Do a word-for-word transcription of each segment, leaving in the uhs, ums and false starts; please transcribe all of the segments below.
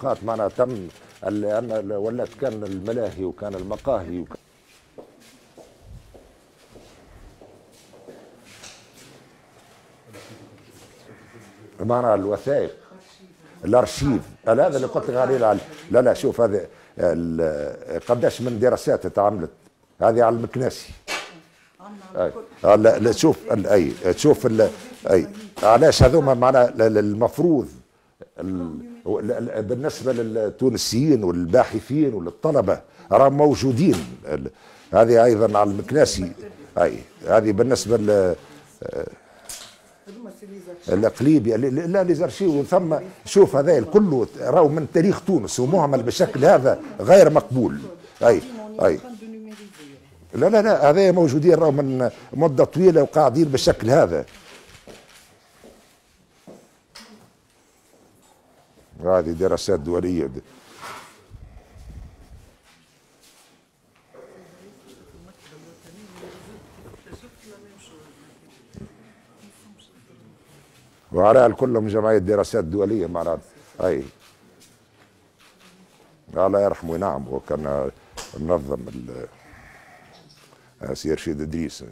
نقاط معنا تم لان ولات كان الملاهي وكان المقاهي وكان معنا الوثائق الارشيف. هذا اللي قلت لك عليه. لا لا شوف هذا قداش من دراسات اتعملت هذه على المكناسي. لا لا شوف اي تشوف اي علاش هذوما معنا المفروض بالنسبه للتونسيين والباحثين وللطلبه راهم موجودين. هذه ايضا على المكناسي. اي هذه بالنسبه ل الاقليبي لا ليزارشيو ثم شوف هذا كله راهو من تاريخ تونس ومعمل بالشكل هذا غير مقبول. اي اي لا لا لا هذا موجودين راهو من مده طويله وقاعدين بالشكل هذا. هذه دراسات دوليه. وعلى كلهم جمعيه دراسات دوليه معناتها. اي الله يرحمه نعم وكان منظم سي رشيد ادريس.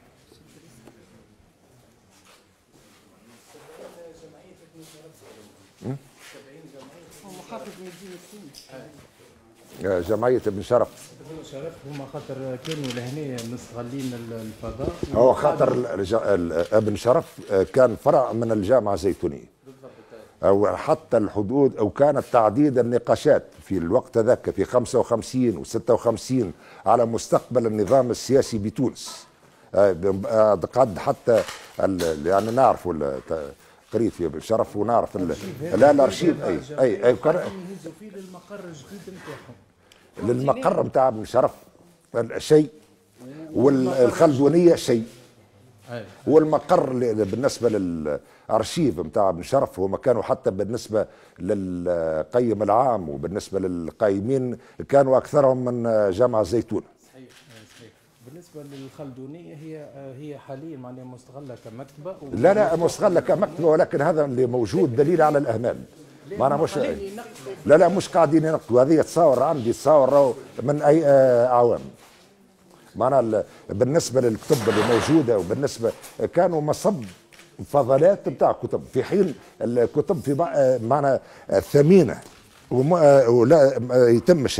جمعيه ابن شرف. ابن شرف هما خاطر كانوا لهنا مستغلين الفضاء. هو خاطر ابن شرف كان فرع من الجامعه الزيتونيه. او حتى الحدود او كانت تعديد النقاشات في الوقت ذاك في خمسة وخمسين و ستة وخمسين على مستقبل النظام السياسي بتونس. قد حتى يعني نعرف قريت في ابن شرف ونعرف لا الارشيف. اي اي اي فيه للمقر الجديد نتاعهم. للمقر نتاع ابن شرف شيء والخلدونيه شيء. والمقر بالنسبه للارشيف نتاع ابن شرف هو مكانه حتى بالنسبه للقيم العام وبالنسبه للقايمين كانوا اكثرهم من جامعه الزيتون. صحيح صحيح. بالنسبه للخلدونيه هي هي حاليا معناها مستغله كمكتبه. لا لا مستغله كمكتبه ولكن هذا اللي موجود دليل على الاهمال. معنا مش لا لا مش قاعدين ينقلوا. هذه تصاور عندي تصاور من اي اعوام. معنا بالنسبه للكتب اللي موجوده وبالنسبه كانوا مصب فضلات بتاع كتب في حين الكتب في معنا ثمينه ولا يتمش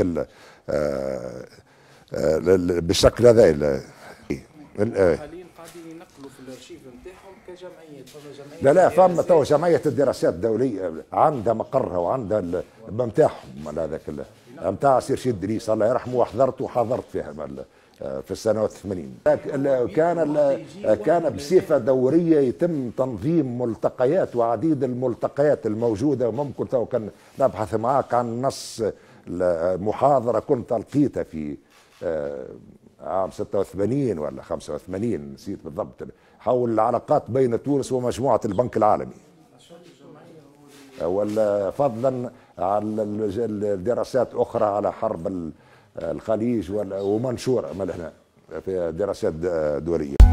بالشكل هذا. حاليا قاعدين ينقلوا في الارشيف نتاعهم كجمعيات. لا لا فما تو جمعيه الدراسات الدوليه عندها مقرها وعندها نتاعهم هذاك نتاع سي رشيد ادريس الله يرحمه وحضرت وحضرت فيها في السنوات الثمانين. كان كان بصفه دوريه يتم تنظيم ملتقيات وعديد الملتقيات الموجوده وممكن تو كان نبحث معك عن نص محاضره كنت القيتها في عام ستة وثمانين ولا خمسة وثمانين نسيت بالضبط حول العلاقات بين تونس ومجموعه البنك العالمي. ولا فضلا على الدراسات اخرى على حرب الخليج ومنشوره من هنا في دراسات دوليه.